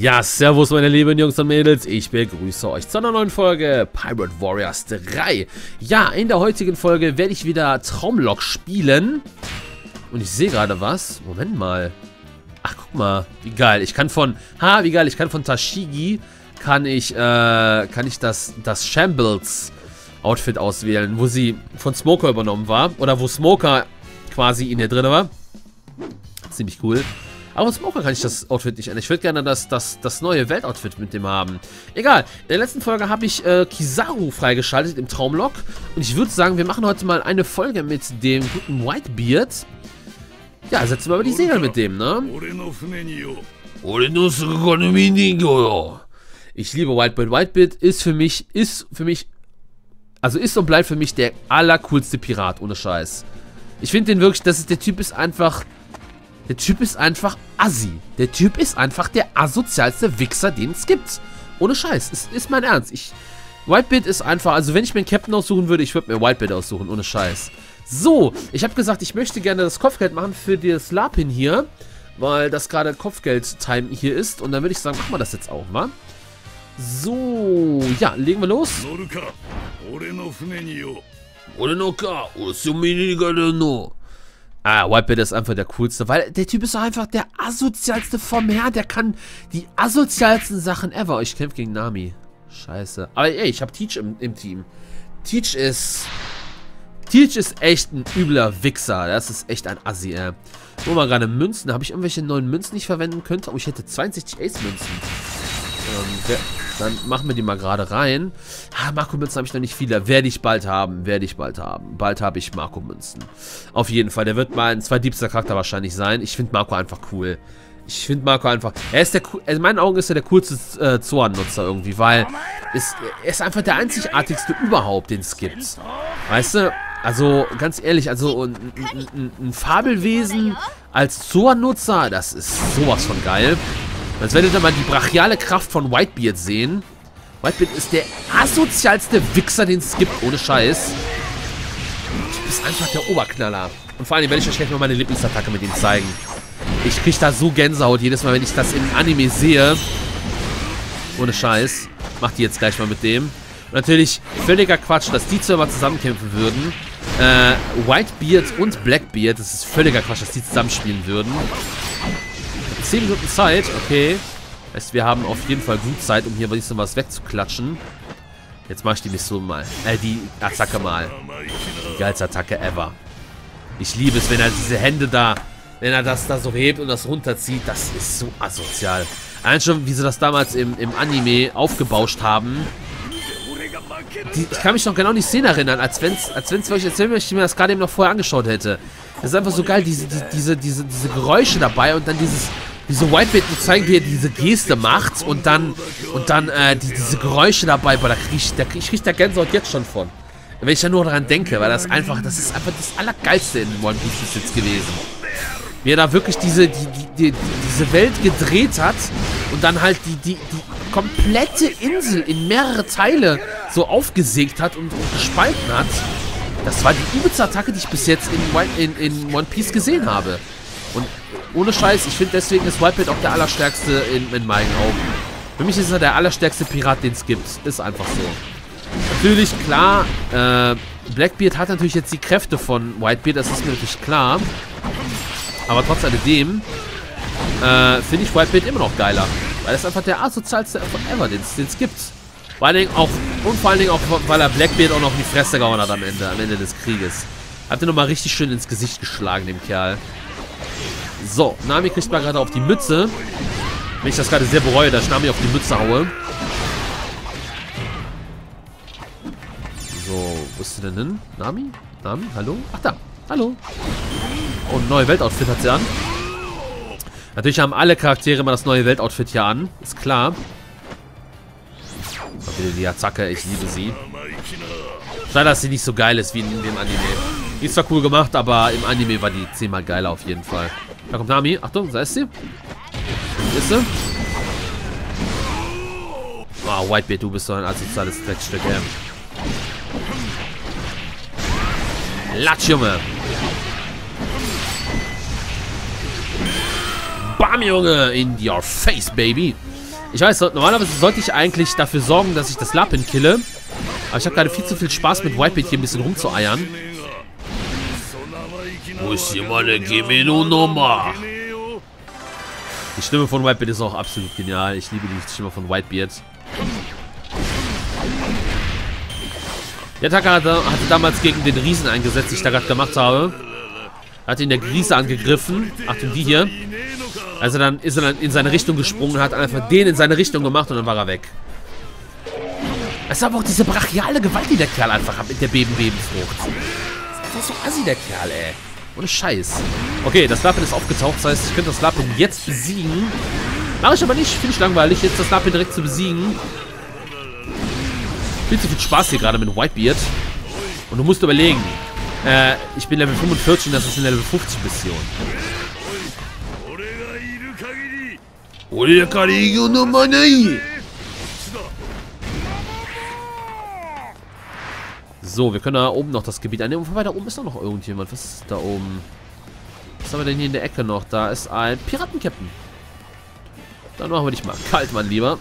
Ja, servus meine lieben Jungs und Mädels, ich begrüße euch zu einer neuen Folge Pirate Warriors 3. Ja, in der heutigen Folge werde ich wieder Traumlock spielen. Und ich sehe gerade was. Moment mal. Ach, guck mal, wie geil. Ich kann von, wie geil, ich kann von Tashigi, kann ich das Shambles Outfit auswählen, wo sie von Smoker übernommen war. Oder wo Smoker quasi in ihr drin war. Ziemlich cool. Aber mit Smoker kann ich das Outfit nicht ändern. Ich würde gerne das neue Weltoutfit mit dem haben. Egal, in der letzten Folge habe ich Kizaru freigeschaltet im Traumlock. Und ich würde sagen, wir machen heute mal eine Folge mit dem guten Whitebeard. Ja, setzen wir aber die Segel mit dem, ne? Ich liebe Whitebeard. Whitebeard ist für mich, also ist und bleibt für mich der allercoolste Pirat, ohne Scheiß. Ich finde den wirklich, der Typ ist einfach assi. Der Typ ist einfach der asozialste Wichser, den es gibt. Ohne Scheiß. Ist mein Ernst. Whitebeard ist einfach, also wenn ich mir einen Captain aussuchen würde, ich würde mir Whitebeard aussuchen, ohne Scheiß. So, ich habe gesagt, ich möchte gerne das Kopfgeld machen für das Lapin hier, weil das gerade Kopfgeld-Time hier ist. Und dann würde ich sagen, machen wir das jetzt auch, wa? So, ja, legen wir los. Whitebeard ist einfach der coolste, weil der Typ ist einfach der asozialste vom Herrn. Der kann die asozialsten Sachen ever. Ich kämpfe gegen Nami. Scheiße. Aber ey, ich habe Teach im Team. Teach ist echt ein übler Wichser. Das ist echt ein Assi, ey. Nur mal gerade Münzen. Habe ich irgendwelche neuen Münzen, die ich verwenden könnte? Oh, ich hätte 62 Ace-Münzen. Dann machen wir die mal gerade rein. Marco-Münzen habe ich noch nicht viele. Werde ich bald haben. Bald habe ich Marco-Münzen. Auf jeden Fall. Der wird mein zweitliebster Charakter wahrscheinlich sein. Ich finde Marco einfach cool. In meinen Augen ist er der coolste Zoan-Nutzer irgendwie, weil er ist einfach der einzigartigste überhaupt, den es gibt. Weißt du? Also, ganz ehrlich, also ein Fabelwesen als Zoan-Nutzer, das ist sowas von geil. Als werdet ihr mal die brachiale Kraft von Whitebeard sehen. Whitebeard ist der asozialste Wichser, den es gibt, ohne Scheiß. Du bist einfach der Oberknaller. Und vor allem werde ich euch gleich mal meine Lieblingsattacke mit ihm zeigen. Ich kriege da so Gänsehaut jedes Mal, wenn ich das im Anime sehe. Ohne Scheiß. Mach die jetzt gleich mal mit dem. Und natürlich völliger Quatsch, dass die zwei mal zusammenkämpfen würden. Whitebeard und Blackbeard, das ist völliger Quatsch, dass die zusammenspielen würden. 10 Minuten Zeit, okay. Heißt, wir haben auf jeden Fall gut Zeit, um hier was wegzuklatschen. Jetzt mache ich die Mission mal. Die Attacke mal. Die geilste Attacke ever. Ich liebe es, wenn er diese Hände da, wenn er das da so hebt und das runterzieht. Das ist so asozial. Allein schon, wie sie das damals im Anime aufgebauscht haben. Ich kann mich noch genau an die Szene erinnern, als wenn ich mir das gerade eben noch vorher angeschaut hätte. Das ist einfach so geil, diese Geräusche dabei und dann diese Whitebeard zeigen, wie er diese Geste macht und dann diese Geräusche dabei, boah, ich krieg da Gänsehaut jetzt schon von. Wenn ich ja nur daran denke, weil das ist einfach das Allergeilste in One Piece jetzt gewesen. Wie er da wirklich diese Welt gedreht hat und dann halt die komplette Insel in mehrere Teile so aufgesägt hat und gespalten hat. Das war die übelste Attacke, die ich bis jetzt in One Piece gesehen habe. Und ohne Scheiß, ich finde deswegen ist Whitebeard auch der allerstärkste in meinen Augen. Für mich ist er der allerstärkste Pirat, den es gibt. Ist einfach so. Natürlich, klar, Blackbeard hat natürlich jetzt die Kräfte von Whitebeard, das ist mir natürlich klar. Aber trotz alledem finde ich Whitebeard immer noch geiler. Weil er ist einfach der asozialste ever, den es gibt. Vor allen Dingen auch, weil er Blackbeard auch noch in die Fresse gehauen hat am Ende des Krieges. Hat er nochmal richtig schön ins Gesicht geschlagen, dem Kerl. So, Nami kriegt mal gerade auf die Mütze. Wenn ich das gerade sehr bereue, dass ich Nami auf die Mütze haue. So, wo ist sie denn hin? Nami? Nami? Hallo? Ach da. Hallo. Oh, ein neues Weltoutfit hat sie an. Natürlich haben alle Charaktere immer das neue Weltoutfit hier an. Ist klar. Und wieder die Attacke, ich liebe sie. Schade, dass sie nicht so geil ist wie in dem Anime. Die ist zwar cool gemacht, aber im Anime war die 10-mal geiler auf jeden Fall. Da kommt Nami. Achtung, da ist sie. Wo ist sie? Oh, Whitebeard, du bist doch ein asoziales Dreckstück, ey. Latsch, Junge. Bam, Junge. In your face, baby. Ich weiß, normalerweise sollte ich eigentlich dafür sorgen, dass ich das Lapin kille. Aber ich habe gerade viel zu viel Spaß mit Whitebeard hier ein bisschen rumzueiern. Wo ist hier meine Gemino Nummer? Die Stimme von Whitebeard ist auch absolut genial. Ich liebe die Stimme von Whitebeard. Der Taka hatte damals gegen den Riesen eingesetzt, den ich da gerade gemacht habe. Hat ihn der Riese angegriffen. Achtung, die hier. Also dann ist er in seine Richtung gesprungen und hat einfach den in seine Richtung gemacht und dann war er weg. Es ist aber auch diese brachiale Gewalt, die der Kerl einfach hat mit der Beben-Beben-Frucht. Das ist einfach so assi, der Kerl, ey. Ohne Scheiß. Okay, das Lapin ist aufgetaucht. Das heißt, ich könnte das Lapin jetzt besiegen. Mache ich aber nicht. Finde ich langweilig, jetzt das Lapin direkt zu besiegen. Viel zu viel Spaß hier gerade mit Whitebeard. Und du musst überlegen. Ich bin Level 45 und das ist eine Level 50 Mission. So, wir können da oben noch das Gebiet einnehmen. Wobei, da oben ist doch noch irgendjemand. Was ist da oben? Was haben wir denn hier in der Ecke noch? Da ist ein Piratenkapitän. Dann machen wir dich mal kalt, mein Lieber.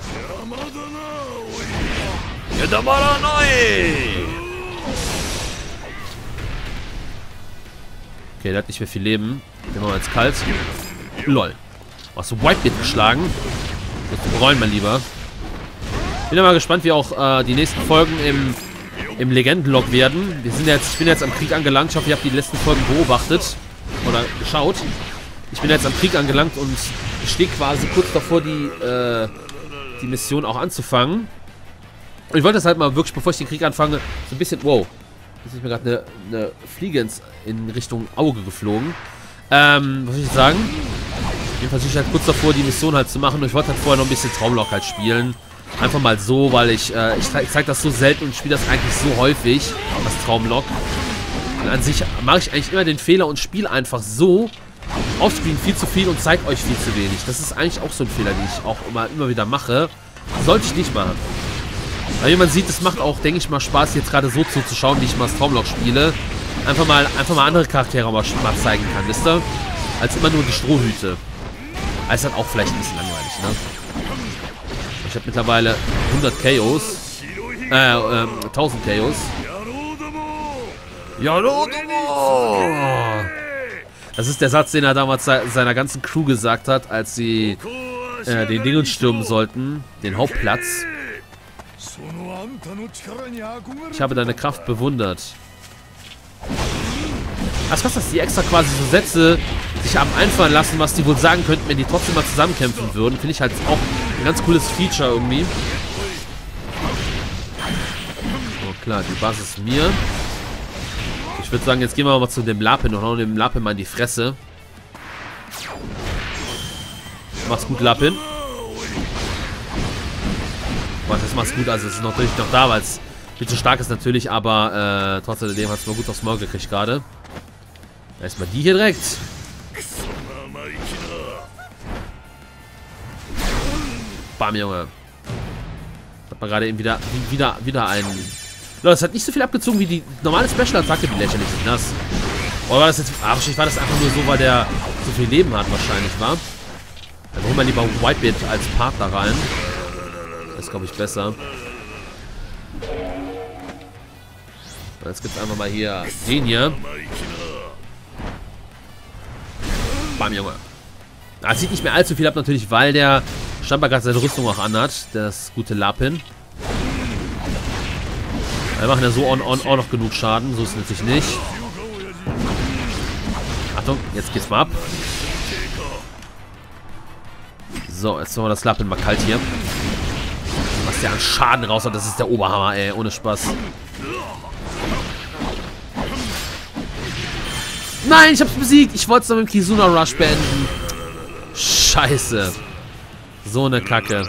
Okay, der hat nicht mehr viel Leben. Den machen wir jetzt kalt. Lol. Hast du Whitebeard geschlagen? Das wirst du bereuen, mein Lieber. Bin ja mal gespannt, wie auch die nächsten Folgen im Legendenlog werden. Ich bin jetzt am Krieg angelangt. Ich hoffe, ihr habt die letzten Folgen beobachtet. Oder geschaut. Ich bin jetzt am Krieg angelangt und stehe quasi kurz davor, die Mission auch anzufangen. Und ich wollte das halt mal wirklich, bevor ich den Krieg anfange, so ein bisschen... Wow. Jetzt ist mir gerade eine Fliege in Richtung Auge geflogen. Was soll ich sagen? Jedenfalls bin ich halt kurz davor, die Mission halt zu machen. Und ich wollte halt vorher noch ein bisschen Traumlock halt spielen. Einfach mal so, weil ich zeige das so selten und spiele das eigentlich so häufig, das Traumlock. Und an sich mache ich eigentlich immer den Fehler und spiele einfach so aufspielen viel zu viel und zeige euch viel zu wenig. Das ist eigentlich auch so ein Fehler, den ich auch immer wieder mache. Sollte ich nicht machen. Weil wie man sieht, es macht auch, denke ich mal, Spaß, jetzt gerade so zuzuschauen, wie ich mal das Traumlock spiele. Einfach mal andere Charaktere mal zeigen kann, wisst ihr? Als immer nur die Strohhüte. Aber ist halt auch vielleicht ein bisschen langweilig, ne? Ich habe mittlerweile 100 KOs. 1000 KOs. Das ist der Satz, den er damals seiner ganzen Crew gesagt hat, als sie den Dingen stürmen sollten. Den Hauptplatz. Ich habe deine Kraft bewundert. Also was, dass die extra quasi so Sätze sich haben einfallen lassen, was die wohl sagen könnten, wenn die trotzdem mal zusammenkämpfen würden. Finde ich halt auch ein ganz cooles Feature irgendwie. Oh klar, die Basis ist mir. Ich würde sagen, jetzt gehen wir mal zu dem Lapin und hauen dem Lapin mal in die Fresse. Mach's gut, Lapin. Das mach's gut, also es ist natürlich noch da, weil es viel zu stark ist natürlich, aber trotzdem hat es mal gut aufs Maul gekriegt gerade. Erstmal die hier direkt. Bam, Junge. Hat man gerade eben wieder einen... Das hat nicht so viel abgezogen wie die normale Special-Attacke, wie lächerlich ist das. Oder war das jetzt... Ach, wahrscheinlich war das einfach nur so, weil der so viel Leben hat wahrscheinlich, war. Dann holen wir lieber Whitebeard als Partner rein. Das ist, glaube ich, besser. Und jetzt gibt es einfach mal hier den hier. Bam, Junge. Das sieht nicht mehr allzu viel ab, natürlich, weil der scheinbar gerade seine Rüstung auch anhat. Das gute Lapin. Wir machen ja so auch noch genug Schaden. So ist es natürlich nicht. Achtung, jetzt geht's mal ab. So, jetzt machen wir das Lapin mal kalt hier. Was der an Schaden raus hat, das ist der Oberhammer, ey. Ohne Spaß. Nein, ich hab's besiegt. Ich wollte es noch mit dem Kizuna Rush beenden. Scheiße. So eine Kacke.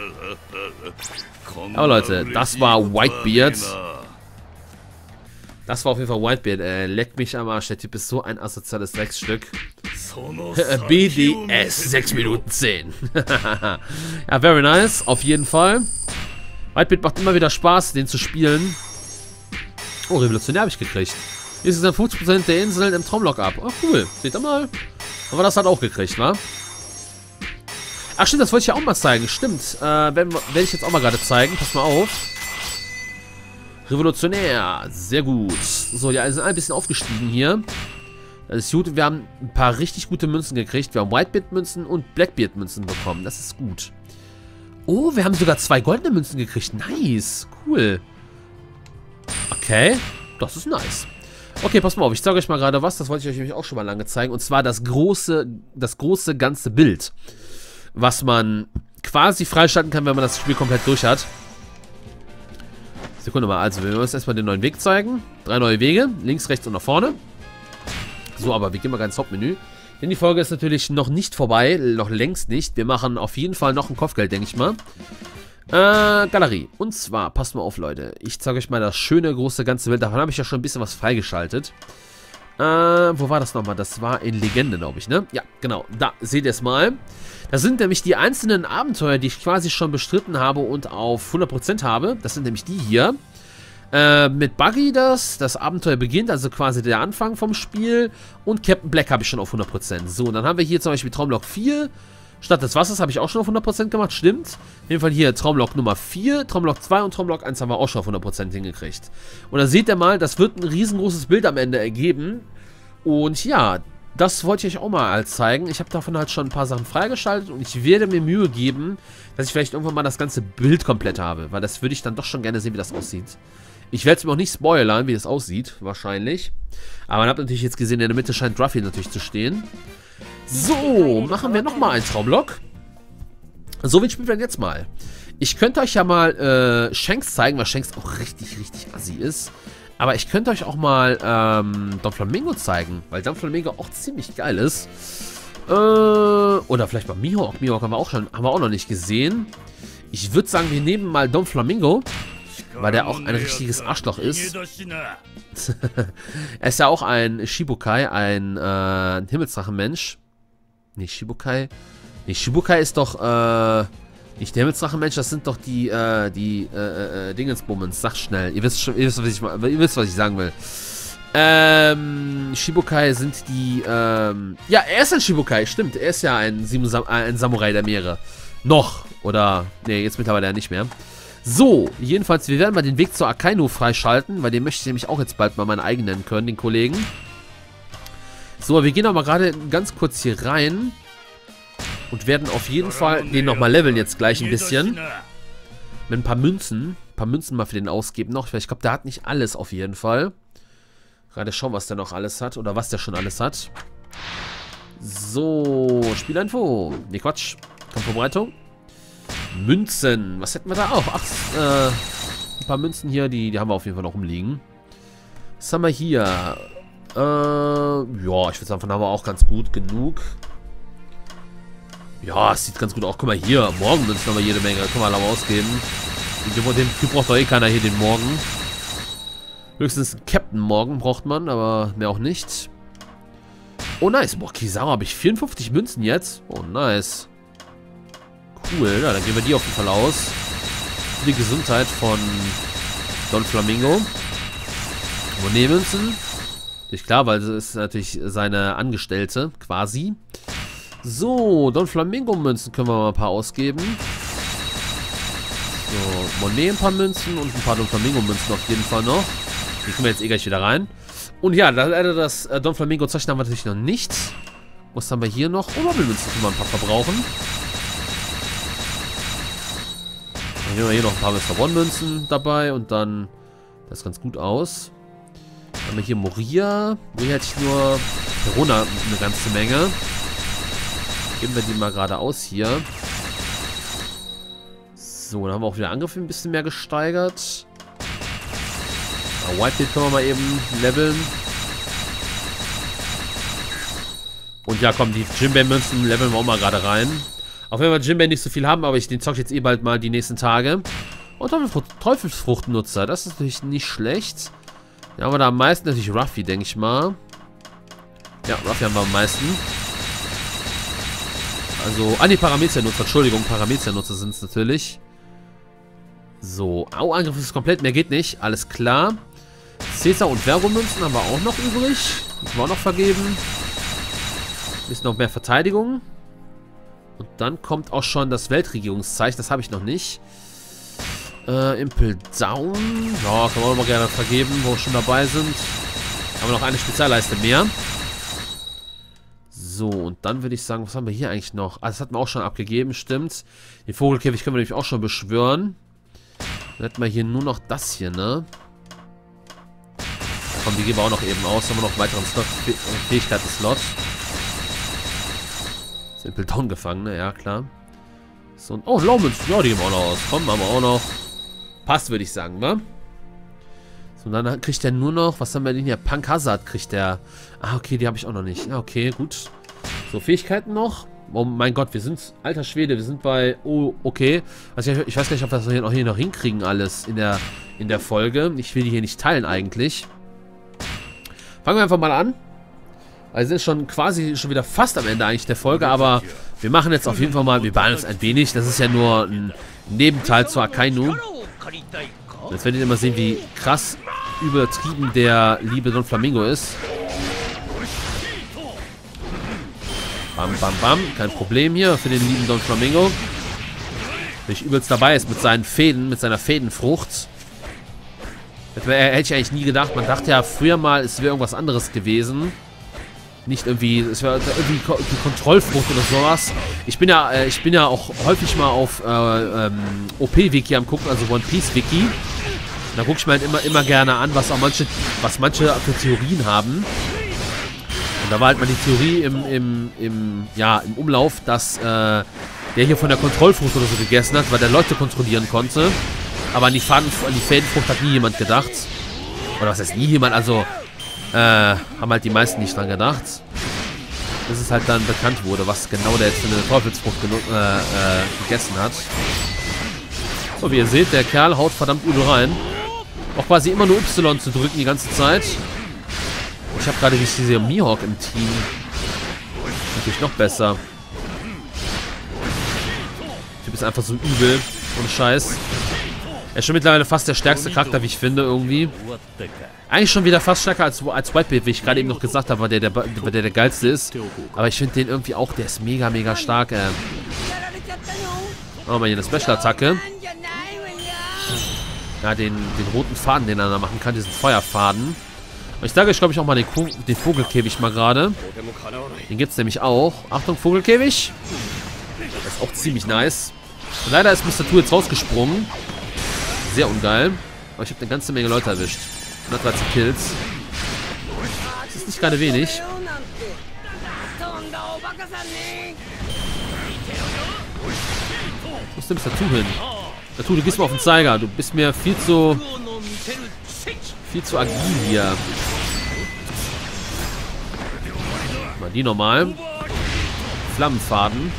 Aber Leute, das war Whitebeard. Das war auf jeden Fall Whitebeard, ey. Leck mich am Arsch. Der Typ ist so ein asoziales Drecksstück. BDS 6 Minuten 10. Ja, very nice. Auf jeden Fall. Whitebeard macht immer wieder Spaß, den zu spielen. Oh, revolutionär habe ich gekriegt. Hier ist dann 50% der Inseln im Traumlock ab. Oh, cool. Seht ihr mal. Aber das hat auch gekriegt, wa? Ach stimmt, das wollte ich ja auch mal zeigen. Stimmt. Werde ich jetzt auch mal gerade zeigen. Pass mal auf. Revolutionär. Sehr gut. So, ja, wir sind ein bisschen aufgestiegen hier. Das ist gut. Wir haben ein paar richtig gute Münzen gekriegt. Wir haben Whitebeard-Münzen und Blackbeard-Münzen bekommen. Das ist gut. Oh, wir haben sogar 2 goldene Münzen gekriegt. Nice. Cool. Okay. Das ist nice. Okay, pass mal auf. Ich zeige euch mal gerade was. Das wollte ich euch nämlich auch schon mal lange zeigen. Und zwar das große ganze Bild. Was man quasi freischalten kann, wenn man das Spiel komplett durch hat. Sekunde mal, also wir werden uns erstmal den neuen Weg zeigen. 3 neue Wege, links, rechts und nach vorne. So, aber wir gehen mal ganz ins Hauptmenü. Denn die Folge ist natürlich noch nicht vorbei, noch längst nicht. Wir machen auf jeden Fall noch ein Kopfgeld, denke ich mal. Galerie. Und zwar, passt mal auf, Leute. Ich zeige euch mal das schöne, große, ganze Bild. Davon habe ich ja schon ein bisschen was freigeschaltet. Wo war das nochmal? Das war in Legende, glaube ich, ne? Ja, genau. Da, seht ihr es mal. Das sind nämlich die einzelnen Abenteuer, die ich quasi schon bestritten habe und auf 100% habe. Das sind nämlich die hier. Mit Buggy das Abenteuer beginnt, also quasi der Anfang vom Spiel. Und Captain Black habe ich schon auf 100%. So, und dann haben wir hier zum Beispiel Traumlok 4. Stadt des Wassers habe ich auch schon auf 100% gemacht, stimmt. Auf jeden Fall hier Traumlok Nummer 4, Traumlok 2 und Traumlok 1 haben wir auch schon auf 100% hingekriegt. Und da seht ihr mal, das wird ein riesengroßes Bild am Ende ergeben. Und ja, das wollte ich euch auch mal zeigen. Ich habe davon halt schon ein paar Sachen freigeschaltet und ich werde mir Mühe geben, dass ich vielleicht irgendwann mal das ganze Bild komplett habe. Weil das würde ich dann doch schon gerne sehen, wie das aussieht. Ich werde es mir auch nicht spoilern, wie das aussieht, wahrscheinlich. Aber man hat natürlich jetzt gesehen, in der Mitte scheint Ruffy natürlich zu stehen. So, machen wir nochmal einen Traumlok. So, wie spielen wir denn jetzt mal? Ich könnte euch ja mal Shanks zeigen, weil Shanks auch richtig, richtig assi ist. Aber ich könnte euch auch mal Don Flamingo zeigen, weil Don Flamingo auch ziemlich geil ist. Oder vielleicht mal Mihawk. Mihawk haben wir auch noch nicht gesehen. Ich würde sagen, wir nehmen mal Don Flamingo, weil der auch ein richtiges Arschloch ist. Er ist ja auch ein Shibukai, ein Himmelsdrachenmensch. Nee, Shibukai. Nee, Shibukai ist doch, nicht der Himmelsdrachenmensch, das sind doch die Dingensbummens. Sagt schnell. Ihr wisst, was ich sagen will. Shibukai sind die, ja, er ist ein Shibukai, stimmt. Er ist ja ein Samurai der Meere. Noch. Oder, nee, jetzt mittlerweile ja nicht mehr. So, jedenfalls, wir werden mal den Weg zur Akainu freischalten, weil den möchte ich nämlich auch jetzt bald mal meinen eigenen nennen können, den Kollegen. So, wir gehen auch mal gerade ganz kurz hier rein. Und werden auf jeden Fall den nochmal leveln jetzt gleich ein bisschen. Mit ein paar Münzen. Ein paar Münzen mal für den ausgeben noch. Ich glaube, der hat nicht alles auf jeden Fall. Gerade schauen, was der noch alles hat. Oder was der schon alles hat. So, Spielinfo. Ne, Quatsch. Kampfvorbereitung. Münzen. Was hätten wir da auch? Ach, ein paar Münzen hier, die haben wir auf jeden Fall noch rumliegen. Was haben wir hier? Ja, ich würde sagen, davon haben wir auch ganz gut genug. Ja, es sieht ganz gut aus. Guck mal hier, Morgenmünzen haben wir jede Menge. Können wir alle mal ausgeben. Den Typ braucht doch eh keiner hier, den Morgen. Höchstens Captain Morgan braucht man, aber mehr auch nicht. Oh, nice. Boah, Kizaru habe ich 54 Münzen jetzt. Oh, nice. Cool, ja, dann geben wir die auf jeden Fall aus. Für die Gesundheit von Don Flamingo. Monet-Münzen. Ist klar, weil es ist natürlich seine Angestellte, quasi. So, Don Flamingo-Münzen können wir mal ein paar ausgeben. So, Monet ein paar Münzen und ein paar Don Flamingo-Münzen auf jeden Fall noch. Die kommen wir jetzt eh gleich wieder rein. Und ja, leider das Don Flamingo-Zeichen haben wir natürlich noch nicht. Was haben wir hier noch? Oh, Mobbelmünzen können wir ein paar verbrauchen. Dann nehmen wir hier noch ein paar Mr. One-Münzen dabei und dann... Das sieht ganz gut aus. Dann haben wir hier Moria. Moria hätte ich nur... Verona eine ganze Menge. Geben wir die mal gerade aus hier. So, dann haben wir auch wieder Angriffe ein bisschen mehr gesteigert. Whitebeard können wir mal eben leveln. Und ja, komm, die Jinbei-Münzen leveln wir auch mal gerade rein. Auch wenn wir Jinbei nicht so viel haben, aber den zock ich jetzt eh bald mal die nächsten Tage. Und Teufelsfruchtnutzer, das ist natürlich nicht schlecht. Ja, haben wir da am meisten natürlich Ruffy, denke ich mal. Ja, Ruffy haben wir am meisten. Also, die Paramezia-Nutzer, Entschuldigung, Paramezia-Nutzer sind es natürlich. So, Angriff ist komplett, mehr geht nicht, alles klar. Caesar und Vergo-Münzen haben wir auch noch übrig. Müssen wir auch noch vergeben. Bisschen noch mehr Verteidigung. Und dann kommt auch schon das Weltregierungszeichen. Das habe ich noch nicht. Impel Down. Ja, kann man auch mal gerne vergeben, wo wir schon dabei sind. Haben wir noch eine Spezialleiste mehr. So, und dann würde ich sagen, was haben wir hier eigentlich noch? Ah, das hatten wir auch schon abgegeben, stimmt. Den Vogelkäfig können wir nämlich auch schon beschwören. Dann hätten wir hier nur noch das hier, ne? Komm, die geben wir auch noch eben aus. Haben wir noch einen weiteren Slot, Fähigkeiten-Slot. Simple Down gefangen, ne? Ja, klar. So, und, oh, Lawmans. Ja, die geben wir auch noch aus. Komm, haben wir auch noch. Passt, würde ich sagen, ne? So, und dann kriegt er nur noch, was haben wir denn hier? Punk Hazard kriegt er. Ah, okay, die habe ich auch noch nicht. Ja, okay, gut. So, Fähigkeiten noch. Oh mein Gott, wir sind, alter Schwede, wir sind bei, oh, okay. Also ich weiß gar nicht, ob wir das hier noch hinkriegen alles in der Folge. Ich will die hier nicht teilen eigentlich. Fangen wir einfach mal an. Also sind schon quasi schon wieder fast am Ende eigentlich der Folge, aber wir machen jetzt auf jeden Fall mal, wir beeilen uns ein wenig. Das ist ja nur ein Nebenteil zu Akainu. Jetzt werdet ihr immer sehen, wie krass übertrieben der liebe Don Flamingo ist. Bam, bam, bam. Kein Problem hier für den lieben Don Flamingo. Wenn ich übelst dabei ist mit seinen Fäden, mit seiner Fädenfrucht. Hätte ich eigentlich nie gedacht. Man dachte ja früher mal, es wäre irgendwas anderes gewesen. Nicht irgendwie, es wäre irgendwie die Kontrollfrucht oder sowas. Ich bin ja auch häufig mal auf OP-Wiki am gucken, also One Piece-Wiki. Da gucke ich mir halt immer gerne an, was manche für Theorien haben. Und da war halt mal die Theorie im Umlauf, dass der hier von der Kontrollfrucht oder so gegessen hat, weil der Leute kontrollieren konnte. Aber an die Fädenfrucht hat nie jemand gedacht. Oder was heißt nie jemand? Also haben halt die meisten nicht dran gedacht. Bis es halt dann bekannt wurde, was genau der jetzt für eine Teufelsfrucht gegessen hat. So, wie ihr seht, der Kerl haut verdammt übel rein. Auch quasi immer nur Y zu drücken die ganze Zeit. Ich habe gerade diese Mihawk im Team. Natürlich noch besser. Der Typ ist einfach so übel. Ohne Scheiß. Er ist schon mittlerweile fast der stärkste Charakter, wie ich finde, irgendwie. Eigentlich schon wieder fast stärker als Whitebeard, wie ich gerade eben noch gesagt habe, weil der geilste ist. Aber ich finde den irgendwie auch, der ist mega, mega stark. Machen wir mal hier eine Special-Attacke. Ja, den roten Faden, den er da machen kann, diesen Feuerfaden. Und ich sage euch, glaube ich, auch mal den Vogelkäfig mal gerade. Den gibt es nämlich auch. Achtung, Vogelkäfig. Das ist auch ziemlich nice. Und leider ist Mr. Two jetzt rausgesprungen. Sehr ungeil. Aber ich habe eine ganze Menge Leute erwischt. 113 Kills. Das ist nicht gerade wenig. Wo ist denn Mr. Two hin? Mr. Two, du gehst mal auf den Zeiger. Du bist mir viel zu agil hier. Mal die normal. Flammenfaden.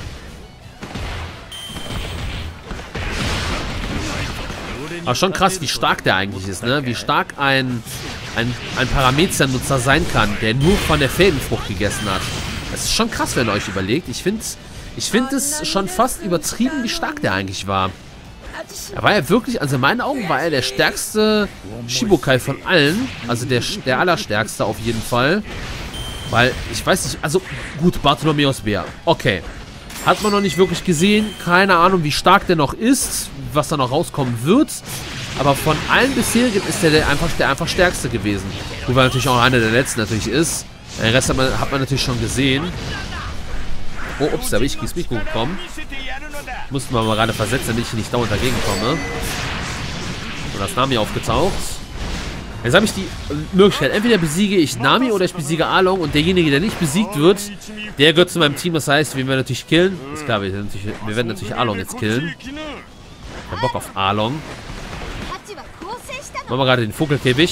Aber schon krass, wie stark der eigentlich ist, ne? Wie stark ein Parameter-Nutzer sein kann, der nur von der Fädenfrucht gegessen hat. Das ist schon krass, wenn ihr euch überlegt. Ich finde es schon fast übertrieben, wie stark der eigentlich war. Er war ja wirklich, also in meinen Augen war er der stärkste Shichibukai von allen. Also der allerstärkste auf jeden Fall. Weil, ich weiß nicht, also gut, Bartholomäus Bär. Okay. Hat man noch nicht wirklich gesehen. Keine Ahnung, wie stark der noch ist. Was da noch rauskommen wird. Aber von allen bisherigen ist der einfach stärkste gewesen. Wobei natürlich auch einer der letzten natürlich ist. Den Rest hat man natürlich schon gesehen. Oh, ups, da bin ich ins Mikro gekommen. Mussten wir mal gerade versetzen, damit ich hier nicht dauernd dagegen komme. Und das Nami aufgetaucht. Jetzt habe ich die Möglichkeit, entweder besiege ich Nami oder ich besiege Arlong. Und derjenige, der nicht besiegt wird, der gehört zu meinem Team. Das heißt, wir werden natürlich killen. Ist klar, wir werden natürlich Arlong jetzt killen. Ich hab Bock auf Arlong. Machen wir gerade den Vogelkäfig.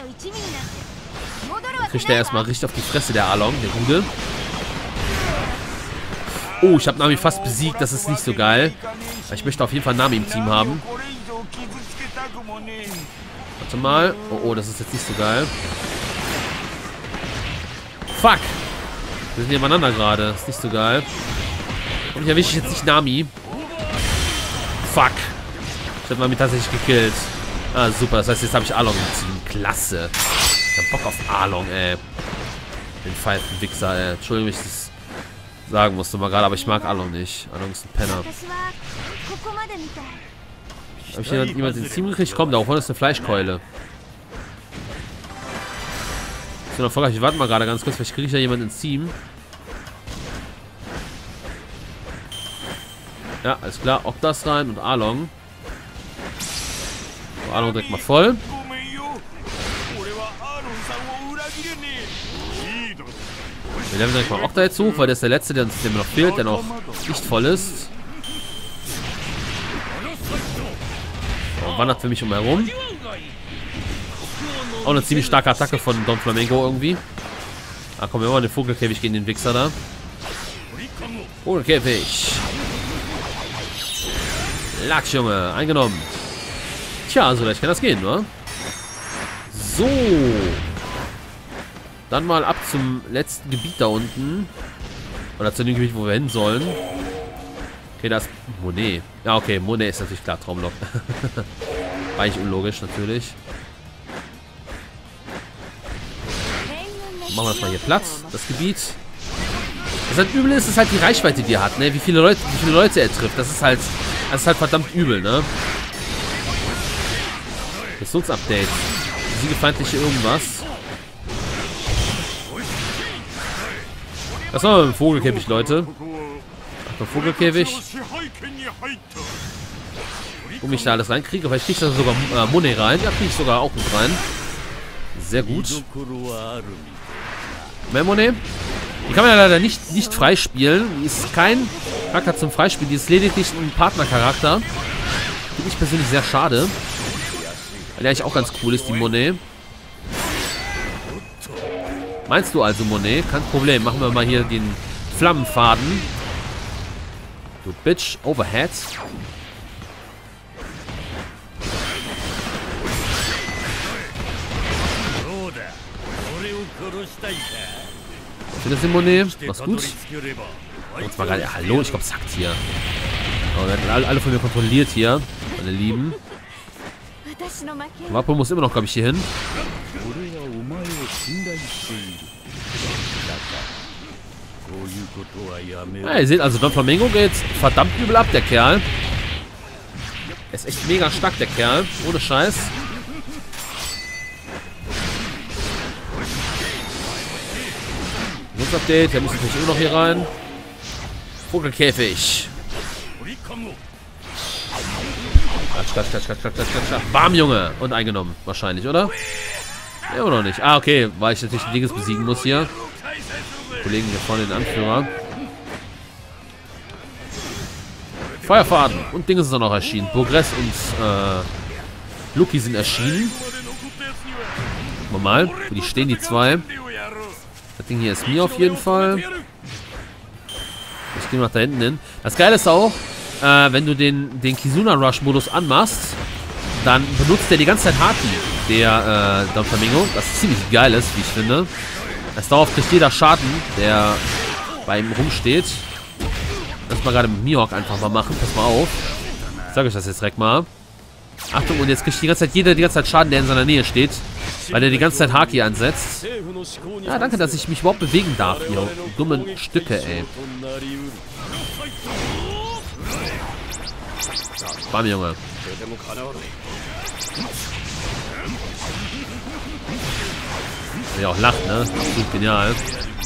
Dann kriegt er erstmal richtig auf die Fresse, der Arlong, der Gute. Oh, ich habe Nami fast besiegt. Das ist nicht so geil. Ich möchte auf jeden Fall Nami im Team haben. Warte mal. Oh, das ist jetzt nicht so geil. Fuck. Wir sind hier übereinander gerade. Das ist nicht so geil. Und ich erwische jetzt nicht Nami. Fuck. Ich habe Nami tatsächlich gekillt. Ah, super. Das heißt, jetzt habe ich Arlong im Team. Klasse. Ich hab Bock auf Arlong, ey. Den Wichser, ey. Entschuldigung, ich das... Sagen musste mal gerade, aber ich mag Along nicht. Along ist ein Penner. Hab ich hier jemand ins Team gekriegt? Komm, da vorne ist eine Fleischkeule. Ich bin noch erfolgreich. Ich warte mal gerade ganz kurz, vielleicht kriege ich ja jemanden ins Team. Ja, alles klar. Oktas rein und Along. So, Along direkt mal voll. Wir leveln direkt mal Okta jetzt hoch, weil der ist der letzte, der mir noch fehlt, der noch nicht voll ist. So, wandert für mich umherum. Auch eine ziemlich starke Attacke von Don Flamengo irgendwie. Ah, komm, wir machen den Vogelkäfig gegen den Wichser da. Vogelkäfig. Latsch, Junge. Eingenommen. Tja, so leicht kann das gehen, ne? So. Dann mal ab zum letzten Gebiet da unten. Oder zu dem Gebiet, wo wir hin sollen. Okay, da ist Monet. Ja, okay, Monet ist natürlich klar, Traumlock. War eigentlich unlogisch, natürlich. Machen wir das mal hier Platz, das Gebiet. Das halt übel ist halt die Reichweite, die er hat, ne? Wie viele Leute er trifft. Das ist halt verdammt übel, ne? Missionsupdate. Siegefeindliche irgendwas. Das war mal ein Vogelkäfig, Leute. Achtung, Vogelkäfig. Wo ich da alles reinkriege. Vielleicht kriege ich da sogar Monet rein. Ja, kriege ich sogar auch mit rein. Sehr gut. Mehr Monet. Die kann man ja leider nicht freispielen. Die ist kein Charakter zum Freispielen. Die ist lediglich ein Partnercharakter. Finde ich persönlich sehr schade. Weil der eigentlich auch ganz cool ist, die Monet. Meinst du also, Monet? Kein Problem. Machen wir mal hier den Flammenfaden. Du Bitch. Overhead. Ich finde das Monet. Mach's gut. Jetzt mal gerade. Ja, hallo, ich glaube, zackt hier. Oh, werden alle von mir kontrolliert hier. Meine Lieben. Wapo muss immer noch, glaube ich, hier hin. Ja, ihr seht also, Don Flamengo geht verdammt übel ab, der Kerl. Er ist echt mega stark, der Kerl. Ohne Scheiß. Update, der muss natürlich immer noch hier rein. Vogelkäfig. Klatsch. Bam, Junge. Und eingenommen. Wahrscheinlich, oder? Ja, oder noch nicht. Ah, okay. Weil ich natürlich die Dinges besiegen muss hier. Kollegen hier vorne, den Anführer. Feuerfaden. Und Dinge sind auch noch erschienen. Progress und Lucky sind erschienen. Gucken wir mal. Wo die stehen, die zwei. Das Ding hier ist mir auf jeden Fall. Ich gehe nach da hinten hin. Das Geile ist auch, wenn du den Kizuna Rush Modus anmachst, dann benutzt der die ganze Zeit Haki, der Don Flamengo. Das ist ziemlich geil ist, wie ich finde. Das darauf kriegt jeder Schaden, der bei ihm rumsteht. Lass mal gerade mit Mihawk einfach mal machen. Pass mal auf. Ich sage euch das jetzt direkt mal. Achtung, und jetzt kriegt die ganze Zeit Schaden, der in seiner Nähe steht. Weil der die ganze Zeit Haki ansetzt. Ja, danke, dass ich mich überhaupt bewegen darf, ihr dummen Stücke, ey. Bam, Junge. Ja, auch lacht, ne? Absolut genial.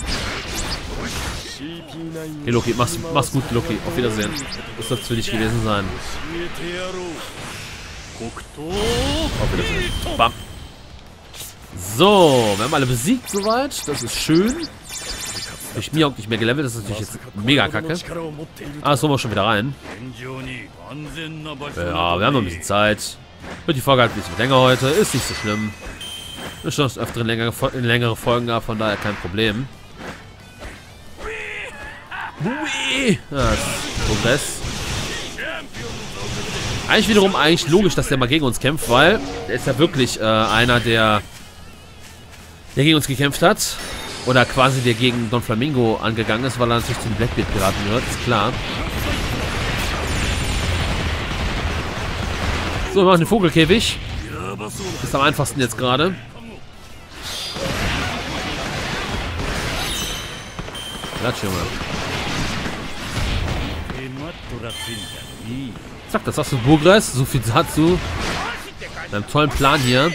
Hey, Loki, mach's gut, Loki. Auf Wiedersehen. Das soll es für dich gewesen sein. Auf Wiedersehen. Bam. So, wir haben alle besiegt soweit. Das ist schön. Durch Mihawk nicht mehr gelevelt. Das ist natürlich jetzt mega kacke. Ah, das holen wir schon wieder rein. Ja, wir haben noch ein bisschen Zeit. Wird die Folge halt ein bisschen länger heute. Ist nicht so schlimm. Wir schon das öfteren längere Folgen gehabt, von daher kein Problem. Hui! Ja, das ist Progress. Eigentlich wiederum logisch, dass der mal gegen uns kämpft, weil der ist ja wirklich einer, der gegen uns gekämpft hat. Oder quasi der gegen Don Flamengo angegangen ist, weil er natürlich zu den Blackbeard-Piraten gehört, ist klar. So, wir machen den Vogelkäfig. Ist am einfachsten jetzt gerade. Klatsch, Junge. Zack, das hast du, Burgres. So viel dazu. Einem tollen Plan hier.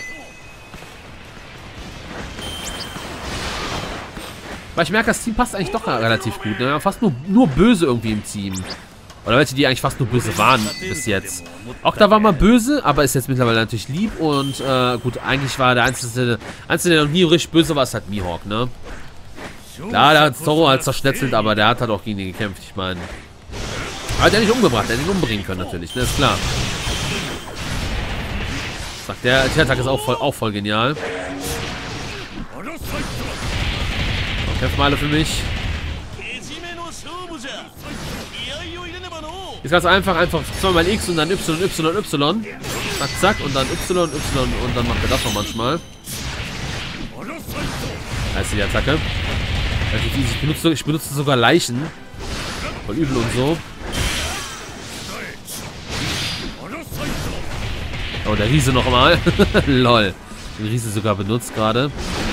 Weil ich merke, das Team passt eigentlich doch relativ gut. Ne? Fast nur böse irgendwie im Team. Oder welche, die eigentlich fast nur böse waren bis jetzt. Auch da war mal böse, aber ist jetzt mittlerweile natürlich lieb. Und gut, eigentlich war der Einzige, der noch nie richtig böse war, ist halt Mihawk, ne? Klar, der hat Zoro halt zerschnetzelt, aber der hat halt auch gegen ihn gekämpft, ich meine. Aber der hat nicht umgebracht, der hätte ihn umbringen können natürlich, ne? Ist klar. Sagt der Attacke ist auch voll genial. Kämpft mal alle für mich. Ist ganz einfach zweimal X und dann Y, Y, Y. Zack, zack, und dann Y, Y und dann macht er das noch manchmal. Da ist die Attacke. Ich benutze sogar Leichen. Voll übel und so. Oh, der Riese nochmal. Lol. Den Riese sogar benutzt gerade.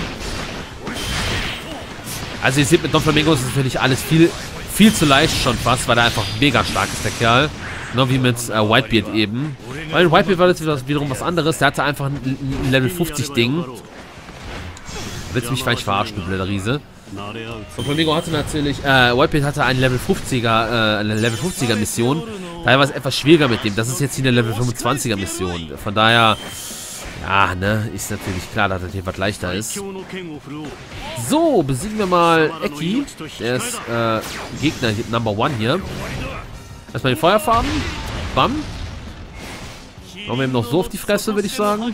Also ihr seht, mit Don Flamingo ist natürlich alles viel zu leicht schon fast, weil er einfach mega stark ist, der Kerl. Genau wie mit Whitebeard eben. Weil in Whitebeard war das wiederum was anderes. Der hatte einfach ein Level 50 Ding. Willst du mich vielleicht verarschen, du blöder Riese? Und Flamingo hatte natürlich, Whitebeard hatte eine Level 50er Mission. Daher war es etwas schwieriger mit dem. Das ist jetzt hier eine Level 25er Mission. Von daher, ja, ne, ist natürlich klar, dass das hier was leichter ist. So, besiegen wir mal Eki. Der ist Gegner Number 1 hier. Erstmal die Feuerfarben. Bam. Machen wir ihm noch so auf die Fresse, würde ich sagen.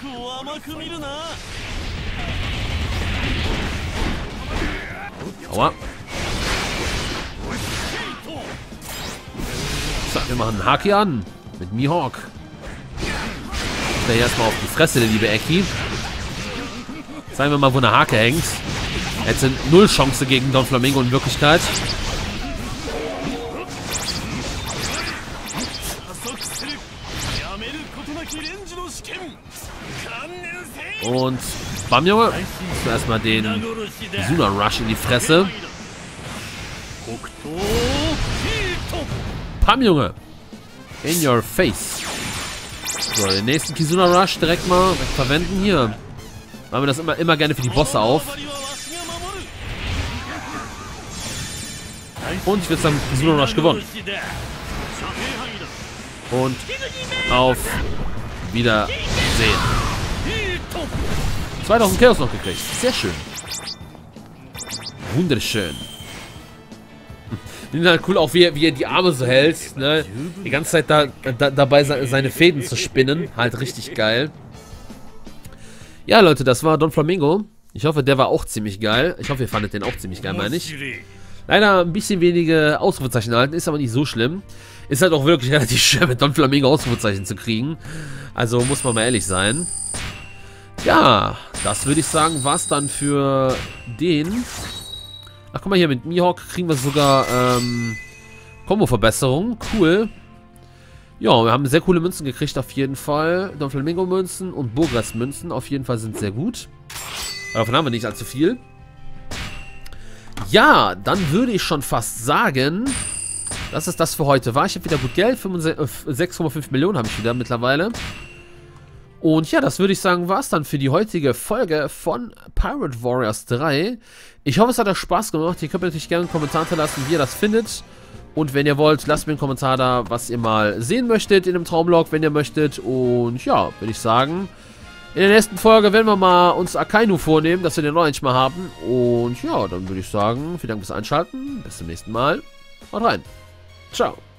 Aua. So, wir machen einen Haki an. Mit Mihawk. Der hier erstmal auf die Fresse, der liebe Eki. Zeigen wir mal, wo eine Hake hängt. Er hätte null Chance gegen Don Flamingo in Wirklichkeit. Und bam, Junge. Erstmal den Kizuna Rush in die Fresse. Bam, Junge. In your face. So, den nächsten Kizuna Rush direkt mal verwenden hier. Machen wir das immer gerne für die Bosse auf. Und ich würde sagen, Kizuna Rush gewonnen. Und auf Wiedersehen. 2000 Chaos noch gekriegt. Sehr schön. Wunderschön. Finde halt cool, auch wie er die Arme so hält. Ne? Die ganze Zeit dabei seine Fäden zu spinnen. Halt richtig geil. Ja, Leute, das war Don Flamingo. Ich hoffe, der war auch ziemlich geil. Ich hoffe, ihr fandet den auch ziemlich geil, meine ich. Leider ein bisschen wenige Ausrufezeichen erhalten, ist aber nicht so schlimm. Ist halt auch wirklich relativ schwer, mit Don Flamingo Ausrufezeichen zu kriegen. Also muss man mal ehrlich sein. Ja, das würde ich sagen, war es dann für den. Ach, guck mal hier, mit Mihawk kriegen wir sogar Kombo-Verbesserung. Cool. Ja, wir haben sehr coole Münzen gekriegt, auf jeden Fall. Don Flamingo Münzen und Burgras Münzen, auf jeden Fall sind sehr gut. Davon haben wir nicht allzu viel. Ja, dann würde ich schon fast sagen, dass es das für heute war. Ich habe wieder gut Geld, 6,5 Millionen habe ich wieder mittlerweile. Und ja, das würde ich sagen, war es dann für die heutige Folge von Pirate Warriors 3. Ich hoffe, es hat euch Spaß gemacht. Ihr könnt mir natürlich gerne einen Kommentar hinterlassen, wie ihr das findet. Und wenn ihr wollt, lasst mir einen Kommentar da, was ihr mal sehen möchtet in einem Traumlog, wenn ihr möchtet. Und ja, würde ich sagen, in der nächsten Folge werden wir mal uns Akainu vornehmen, dass wir den noch mal haben. Und ja, dann würde ich sagen, vielen Dank fürs Einschalten. Bis zum nächsten Mal. Haut rein. Ciao.